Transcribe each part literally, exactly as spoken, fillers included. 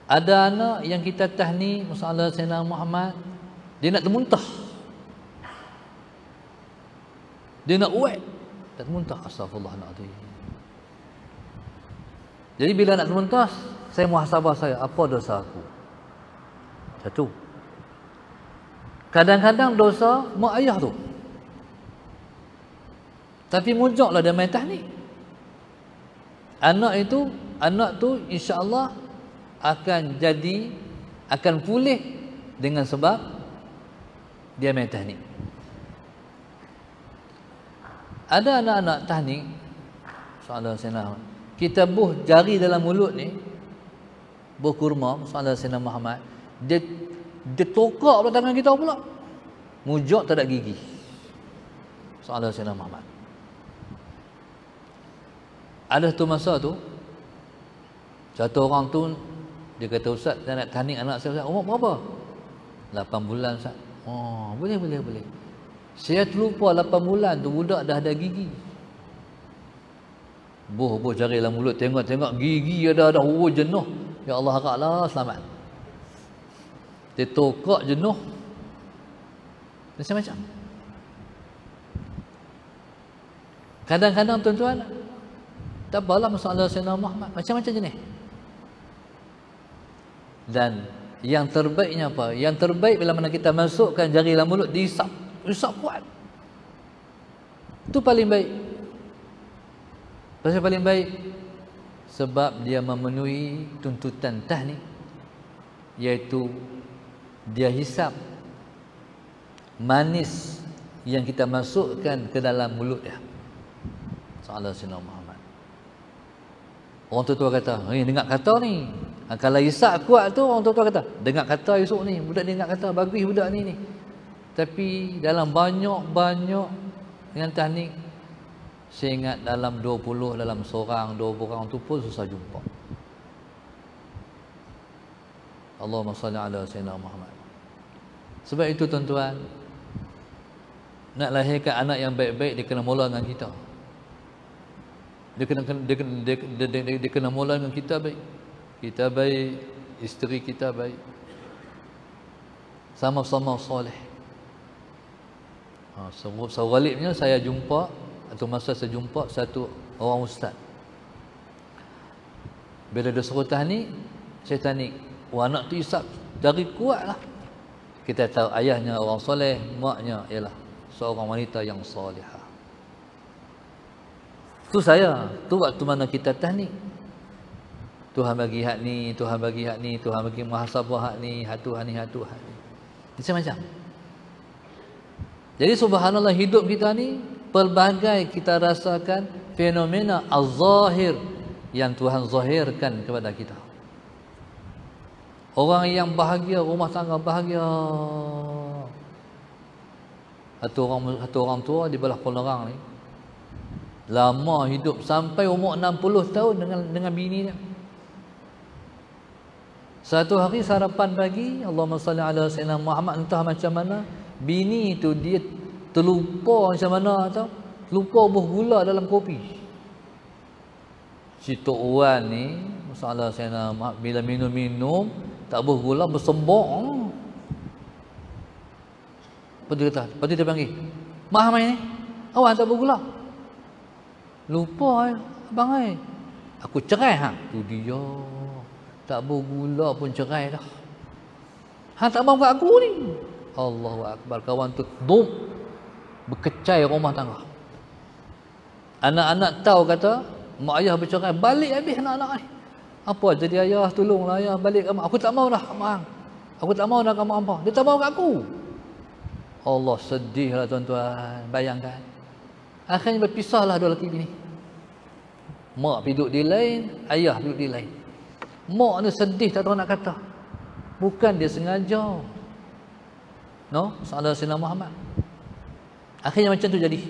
Ada anak yang kita tahni masalah Sayyidina Muhammad, dia nak termuntah. Dia nak uat, tak termuntah. Astagfirullahaladzim. Jadi bila nak termuntah, saya muhasabah saya, apa dosa aku? Satu. Kadang-kadang dosa mak ayah tu. Tapi mujaklah dia main tahnik. Anak itu, anak tu insya-Allah akan jadi, akan pulih dengan sebab dia main tahnik. Ada anak-anak tahnik, soalan Sayyidina, kita buh jari dalam mulut ni, buh kurma, soalan Sayyidina Muhammad, dia dia tokak pula tangan kita pula. Mujak tak ada gigi. Soalan Sayyidina Muhammad. Ada tu masa tu, satu orang tu, dia kata, Ustaz, saya nak tahnik anak saya. Ustaz, umur berapa? lapan bulan, Ustaz. Oh, boleh, boleh, boleh. Saya terlupa lapan bulan tu budak dah ada gigi. Buh-buh cari dalam mulut, tengok-tengok gigi ada, ada. Oh, jenuh. Ya Allah, haraplah selamat. Dia tokak jenuh. Macam-macam. Kadang-kadang tuan-tuan, tak apalah masalah Sayyidina Muhammad, macam-macam jenis. Dan yang terbaiknya apa? Yang terbaik bila mana kita masukkan jari dalam mulut, diisap. Isap kuat. Itu paling baik. Pasal paling baik sebab dia memenuhi tuntutan tahnik, iaitu dia hisap manis yang kita masukkan ke dalam mulut dia. Salah Sayyidina Muhammad. Orang tua-tua kata, "Eh, dengar kata ni." Ha, kalau hisap kuat tu, orang tua-tua kata, "Dengar kata esok ni, budak ni dengar kata, bagus budak ni ni." Tapi dalam banyak-banyak dengan tahnik, saya ingat dalam dua puluh, dalam seorang, dua puluh orang tu pun susah jumpa. Allahumma salli ala Sayyidina Muhammad. Sebab itu tuan-tuan, nak lahirkan anak yang baik-baik, dia kena mula dengan kita. Dia kena dia kena dia, dia, dia, dia, dia kena mula dengan kita baik. Kita baik, isteri kita baik. Sama-sama soleh. Ha, sewaliknya saya jumpa, atau masa saya jumpa satu orang ustaz. Bila dia suruh tahnik, saya tahnik. Wah, anak tu isap dari kuat lah. Kita tahu ayahnya orang soleh, maknya ialah seorang wanita yang solehah. Tu saya, tu waktu mana kita tahnik. Tuhan bagi hak ni, Tuhan bagi hak ni, Tuhan bagi muhasabah hak ni, hak Tuhan ni, hak Tuhan ni. Macam-macam. Jadi subhanallah, hidup kita ni pelbagai kita rasakan fenomena az-zahir yang Tuhan zahirkan kepada kita. Orang yang bahagia, rumah tangga bahagia. Satu orang, satu orang tua di belah Penang ni, lama hidup sampai umur enam puluh tahun dengan dengan bini dia. Satu hari sarapan pagi, Allahumma salli ala Sayyidina Muhammad, entah macam mana bini tu dia terlupa macam mana tau, terlupa buh gula dalam kopi. Si Tok Wan ni, masalah Sayyidina Muhammad, bila minum-minum tak buh gula, bersembok. Apa dia kata? Lepas tu dia panggil, "Mak mai ni, awak tak buh gula." "Lupa eh, abang ai. Aku cerai hang." Tu dia. Tak bergula pun cerai dah. "Hang tak mau kat aku ni." Allahu akbar, kawan tu dum berkecai rumah tangga. Anak-anak tahu kata mak ayah bercerai, balik habis anak-anak ni. "Apa jadi ayah, tolonglah ayah balik kat mak. Aku tak mau dah kat mak. Aku tak mau dah kat mak apa. Dia tak mau kat aku." Allah, sedihlah tuan-tuan, bayangkan. Akhirnya berpisahlah dua lelaki bini. Mak duduk di lain, ayah duduk di lain. Mak ni sedih tak tahu nak kata. Bukan dia sengaja. No, salah Sayyidina Muhammad. Akhirnya macam tu jadi.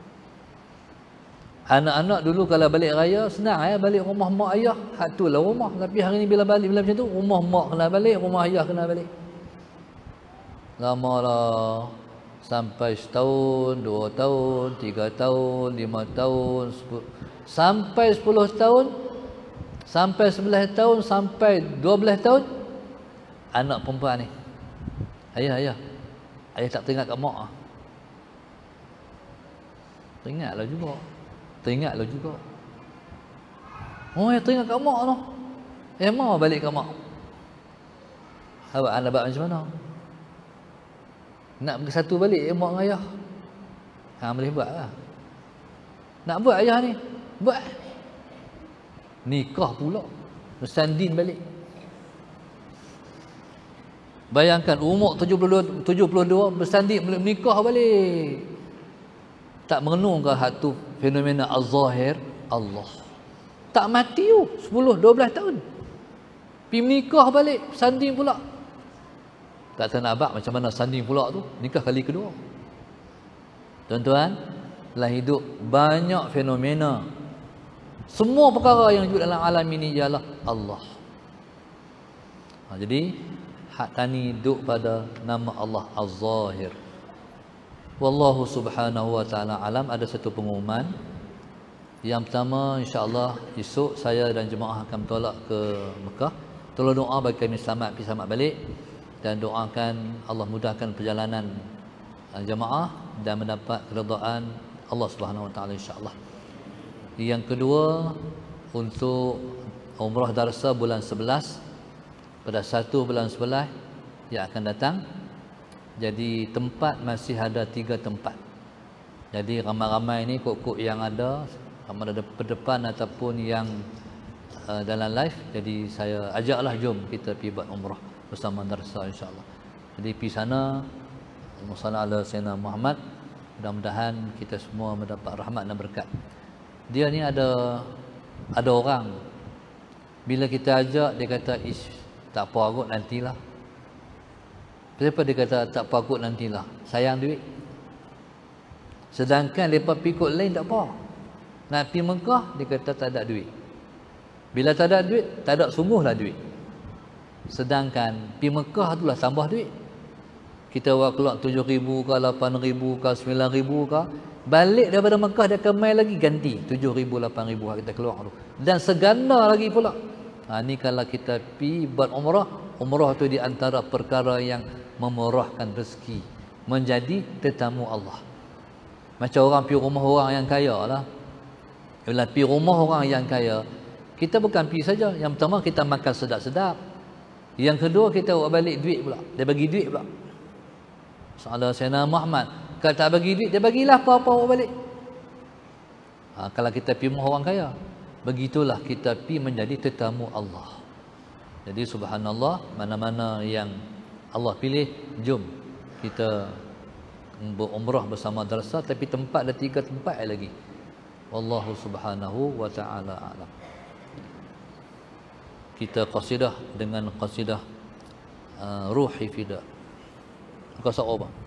Anak-anak dulu kalau balik raya senang ya, balik rumah mak ayah, hak tu lah rumah. Tapi hari ni bila balik bila macam tu, rumah mak kena balik, rumah ayah kena balik. Lamalah sampai setahun, dua tahun, tiga tahun, lima tahun, sepuluh, sampai sepuluh tahun Sampai sebelas tahun, sampai dua belas tahun, anak perempuan ni, ayah, ayah, ayah tak teringat kat mak. Teringatlah juga. Teringatlah juga. Oh, ayah teringat kat mak tu. Eh, mau balik kat mak. Awak anda buat macam mana? Nak bersatu balik eh, mak dengan ayah. Ha, boleh buat lah. Nak buat ayah ni, buat. Nikah pula, bersanding balik. Bayangkan umur tujuh puluh dua, tujuh puluh dua bersanding menikah balik. Tak merenungkan hak tu fenomena az-zahir Allah. Tak mati tu sepuluh dua belas tahun. Pergi menikah balik, sanding pula. Tak tahu nak abang macam mana sanding pula tu, nikah kali kedua. Tuan-tuan, dalam hidup banyak fenomena. Semua perkara yang wujud dalam alam ini ialah Allah. Ha, jadi hak tani duduk pada nama Allah Az-Zahir. Wallahu subhanahu wa ta'ala alam. Ada satu pengumuman. Yang pertama, insya-Allah esok saya dan jemaah akan bertolak ke Mekah. Tolong doa bagi kami selamat pergi selamat balik, dan doakan Allah mudahkan perjalanan jemaah dan mendapat keredaan Allah Subhanahu wa taala insya-Allah. Yang kedua, untuk umrah darsa bulan sebelas, pada satu bulan sebelas yang akan datang. Jadi tempat masih ada tiga tempat. Jadi ramai-ramai ni kok-kok yang ada, sama ada depan ataupun yang uh, dalam live. Jadi saya ajaklah, jom kita pergi buat umrah bersama darsa insya-Allah. Jadi pergi sana, Allahumma ala sayyidina Muhammad. Mudah-mudahan kita semua mendapat rahmat dan berkat. Dia ni ada ada orang bila kita ajak dia kata ish, tak apa kot nantilah. Kenapa dia kata tak apa kot nantilah? Sayang duit. Sedangkan depa pikut lain tak apa. Nak pergi Mekah dia kata tak ada duit. Bila tak ada duit, tak ada sungguhlah duit. Sedangkan pergi Mekah itulah tambah duit. Kita buat keluar tujuh ribu ke, lapan ribu ke, sembilan ribu ke, balik daripada Mekah dia akan mai lagi ganti tujuh ribu, lapan ribu kita keluar tu. Dan seganda lagi pula. Ha, ni kalau kita pi buat umrah, umrah tu di antara perkara yang memurahkan rezeki, menjadi tetamu Allah. Macam orang pi rumah orang yang kaya lah. Bila pi rumah orang yang kaya, kita bukan pi saja. Yang pertama kita makan sedap-sedap. Yang kedua kita buat balik duit pula. Dia bagi duit pula. Salah Sayyidina Muhammad, kalau tak bagi duit, dia bagilah apa-apa awak balik. Ha, kalau kita pergi rumah orang kaya, begitulah kita pergi menjadi tetamu Allah. Jadi subhanallah, mana-mana yang Allah pilih, jom kita berumrah bersama darsa. Tapi tempat ada tiga tempat lagi. Wallahu subhanahu wa ta'ala a'lam. Kita qasidah dengan qasidah uh, Ruhi Fida. Kau sok apa?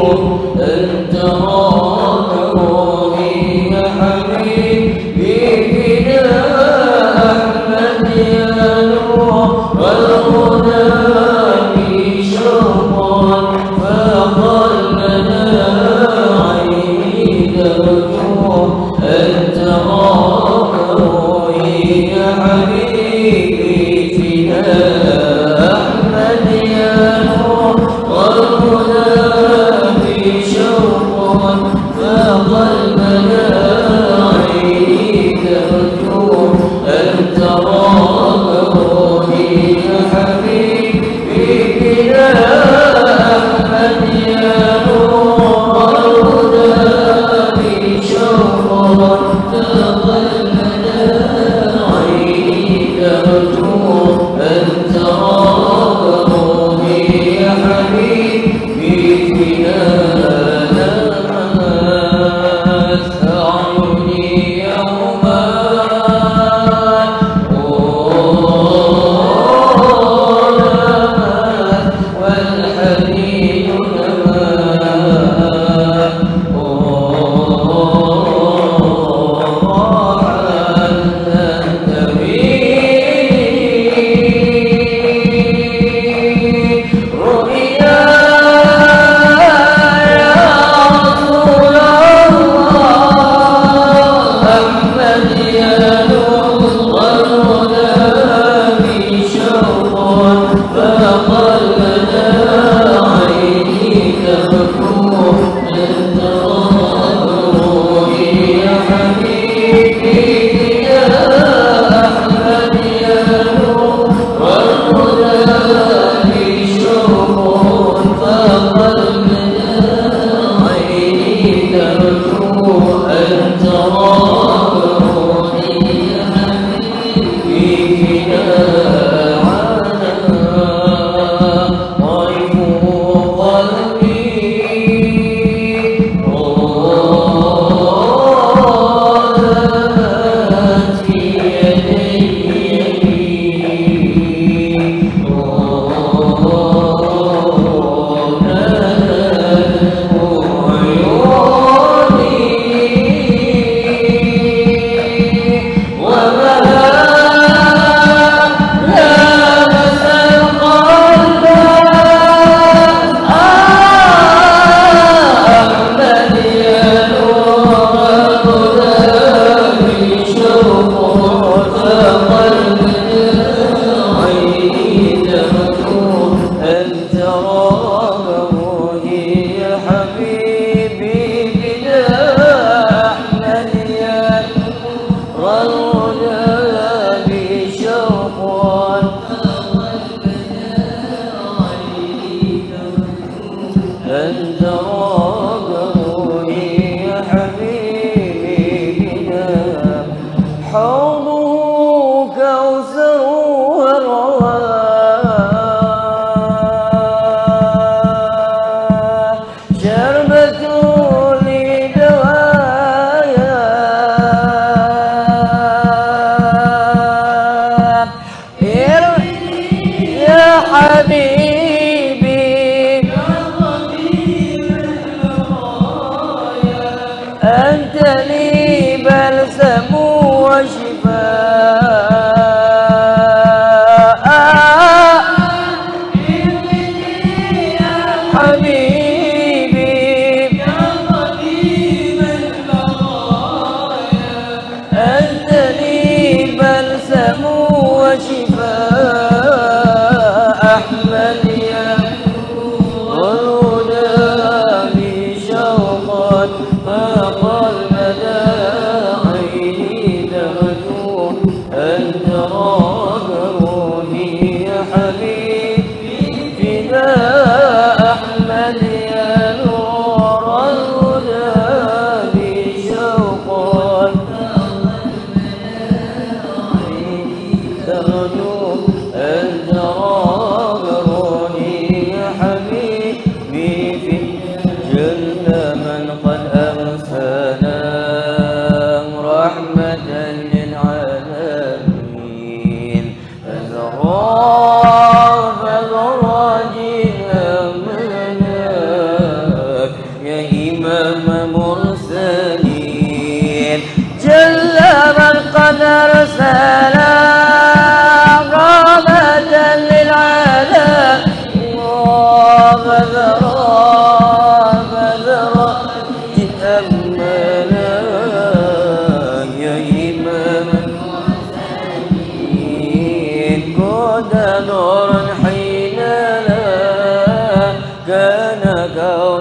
حبيبي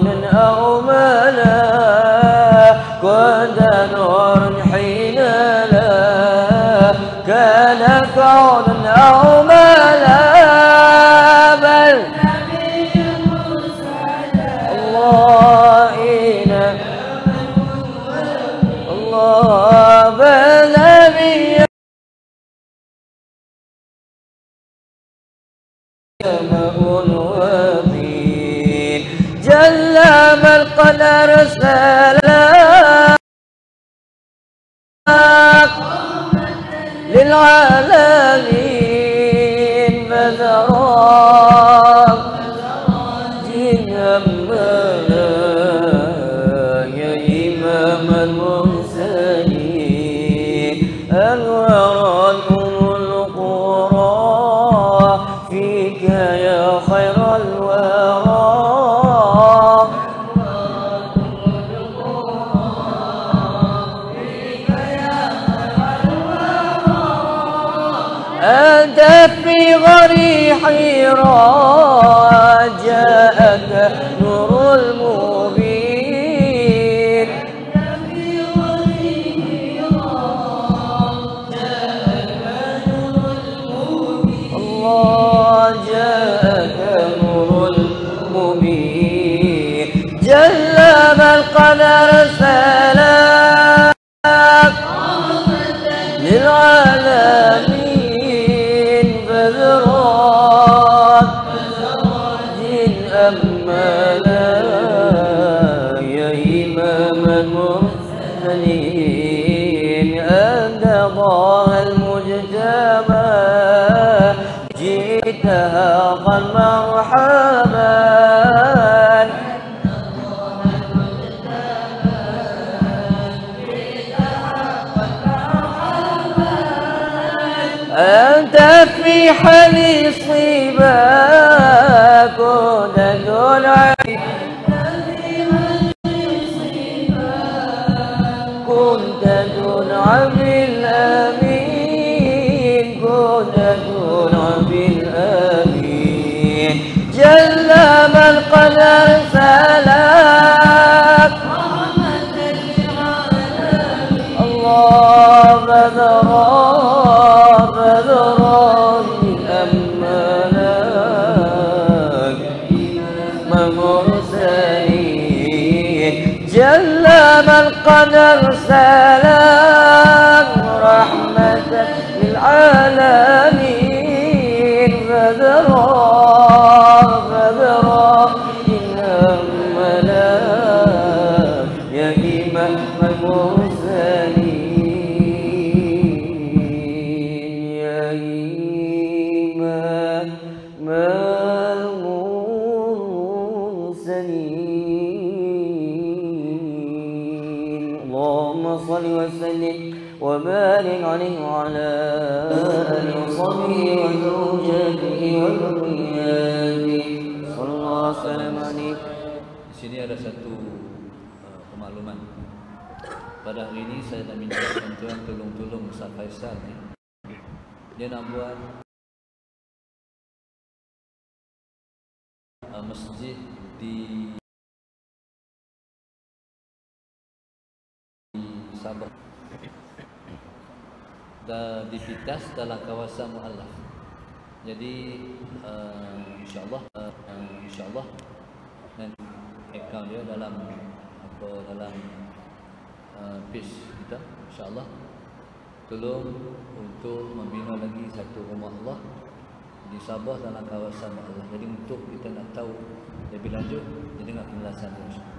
كونا أو ملا كنت نور حين لا كان كونا أو ملا بل الله إله الله بل نبي وطين جل من قد أرسلك للعالمين بذراك جنمنا يا إمام المرسلين أنوار القرى فيك يا خير الورى أنت في غري حراء جاءك نور المبين الله جاءك نور المبين جل من قد أرسلك للعالمين بذراك جن أمنا يا إمام المرسلين أنت ضاء المجتبى جئتها قد مرحبا أنت في حلي صباك دون كنت دون عبد الأمين كنت دون عبد الأمين جل من قد أرسلك الله بذراك بذراك أملاك مرسلين جل من قد أرسلك رحمة للعالمين بذراك بذراك أملاك يا إمام المرسلين اللهم صل وسلم وبارك عليه وعلى آله وصحبه وزوجاته وذرياته صلى الله وسلم عليه. Di sini ada satu uh, pemakluman. Pada hari ini saya nak minta bantuan tolong-tolong Ustaz Faisal ni. Dia nak buat uh, masjid di Sabah dan dipitas dalam kawasan mu'allaf. Jadi uh, insyaAllah uh, insyaAllah nanti akaun dia dalam apa dalam uh, page kita insyaAllah. Tolong untuk membina lagi satu rumah Allah di Sabah dalam kawasan mu'allaf. Jadi untuk kita nak tahu lebih lanjut, jadi dengar penjelasan dia insyaAllah.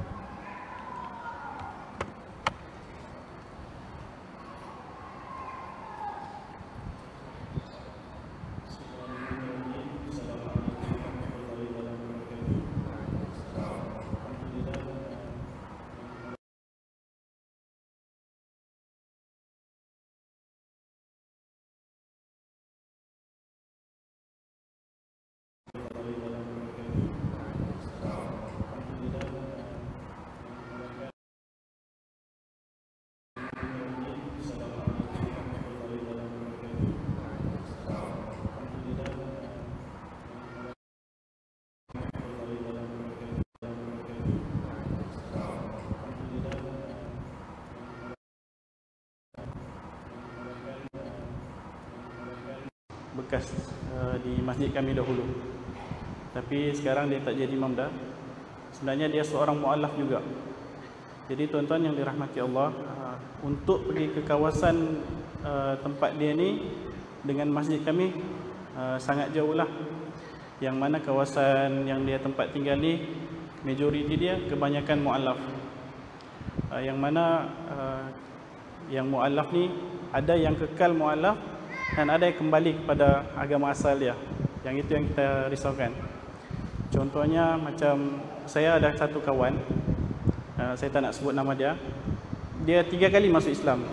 bekas uh, di masjid kami dahulu. Tapi sekarang dia tak jadi imam dah. Sebenarnya dia seorang mu'allaf juga. Jadi tuan-tuan yang dirahmati Allah, uh, untuk pergi ke kawasan uh, tempat dia ni dengan masjid kami uh, sangat jauh lah. Yang mana kawasan yang dia tempat tinggal ni, majoriti dia kebanyakan mu'allaf. Uh, yang mana uh, yang mu'allaf ni ada yang kekal mu'allaf dan ada yang kembali kepada agama asal dia. Yang itu yang kita risaukan. Contohnya macam saya ada satu kawan, uh, saya tak nak sebut nama dia. Dia tiga kali masuk Islam.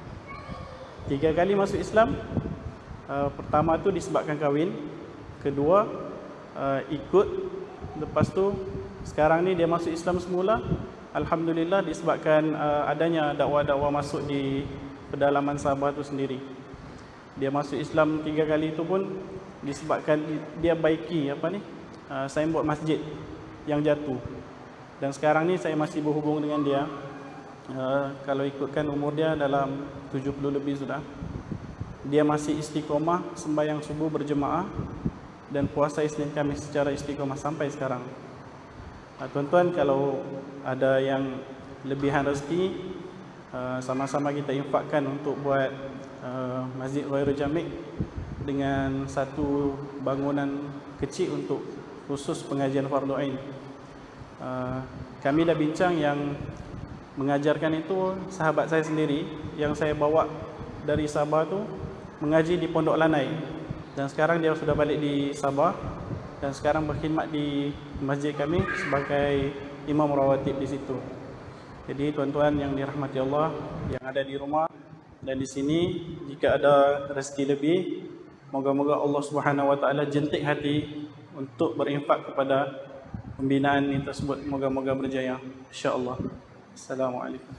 Tiga kali masuk Islam. Uh, pertama tu disebabkan kahwin. Kedua uh, ikut. Lepas tu sekarang ni dia masuk Islam semula. Alhamdulillah disebabkan uh, adanya dakwah-dakwah masuk di pedalaman Sabah tu sendiri. Dia masuk Islam tiga kali itu pun disebabkan dia baiki apa ni uh, signboard masjid yang jatuh. Dan sekarang ni saya masih berhubung dengan dia. Uh, kalau ikutkan umur dia dalam tujuh puluh lebih sudah. Dia masih istiqomah sembahyang subuh berjemaah dan puasa Isnin Khamis secara istiqomah sampai sekarang. Uh, tuan-tuan, kalau ada yang lebihan rezeki, uh, sama-sama kita infakkan untuk buat uh, Masjid Ghairul Jami' dengan satu bangunan kecil untuk khusus pengajian fardu ain. Uh, kami dah bincang, yang mengajarkan itu sahabat saya sendiri yang saya bawa dari Sabah tu mengaji di Pondok Lanai, dan sekarang dia sudah balik di Sabah dan sekarang berkhidmat di masjid kami sebagai imam rawatib di situ. Jadi tuan-tuan yang dirahmati Allah yang ada di rumah dan di sini, jika ada rezeki lebih, moga-moga Allah Subhanahu wa taala jentik hati untuk berinfak kepada pembinaan ini tersebut. Moga-moga berjaya insya-Allah. Assalamualaikum.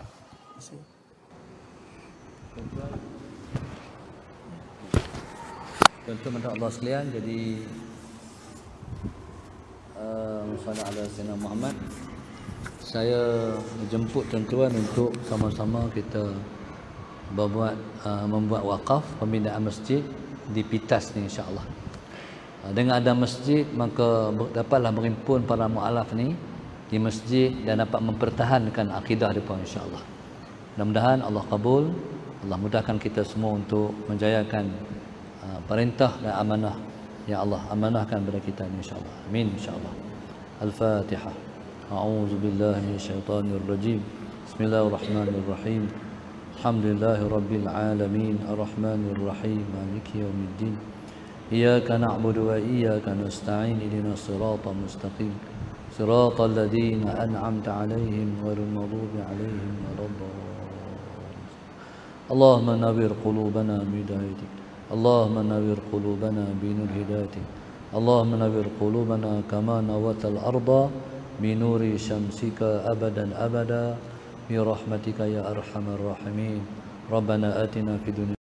Tuan-tuan Allah sekalian, jadi uh, Sallallahu alaihi wasallam Muhammad, saya menjemput tuan-tuan untuk sama-sama kita berbuat uh, membuat wakaf pembinaan masjid di Pitas ni, insya-Allah. Uh, dengan ada masjid, maka dapatlah berhimpun para mu'alaf ni di masjid dan dapat mempertahankan akidah mereka, insya-Allah. Mudah-mudahan Allah kabul, Allah mudahkan kita semua untuk menjayakan uh, perintah dan amanah yang Allah amanahkan kepada kita ini, insya-Allah. Amin, insya-Allah. Al-Fatihah. A'udzu billahi minasyaitonir rajim. Bismillahirrahmanirrahim. Alhamdulillahi rabbil alamin, arrahmanir rahim, maliki yaumiddin. Iyyaka na'budu wa iyyaka nasta'in, ihdinas siratal mustaqim. Siratal ladzina an'amta 'alaihim ghairil maghdubi 'alaihim waladdallin. Allahumma nawwir qulubana bihidayatik. Allahumma nawwir qulubana binur hidayatik. Allahumma nawwir qulubana kama nawatal arda binuri syamsika abadan abada bi rahmatika ya arhamar rahimin. Rabbana atina fid dunya